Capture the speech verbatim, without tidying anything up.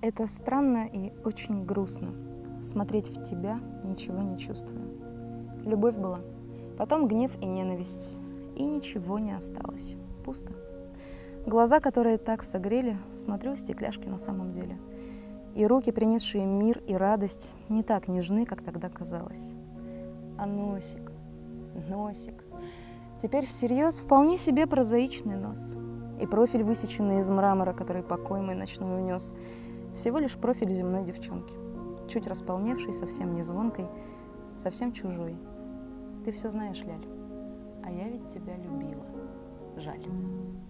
Это странно и очень грустно. Смотреть в тебя, ничего не чувствуя. Любовь была, потом гнев и ненависть, и ничего не осталось. Пусто. Глаза, которые так согрели, смотрю, стекляшки на самом деле. И руки, принесшие мир и радость, не так нежны, как тогда казалось. А носик, носик. Теперь всерьез вполне себе прозаичный нос. И профиль, высеченный из мрамора, который покой мой ночной унес. Всего лишь профиль земной девчонки. Чуть располневший, совсем не звонкой, совсем чужой. Ты все знаешь, Ляль, а я ведь тебя любила. Жаль.